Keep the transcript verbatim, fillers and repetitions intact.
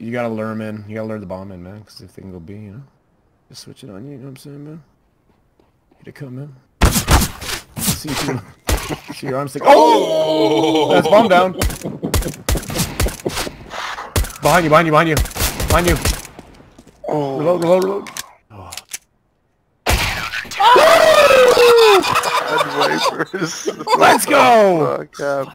you gotta lure them in. You gotta lure the bomb in, man. Because if they can go B, you know, just switch it on you. You know what I'm saying, man? Hit it come in. See, you, see your arms. Like, oh, that's bomb down. Behind you, behind you, behind you, behind you. Oh. Reload, reload, reload. Oh. Vypers. Let's go!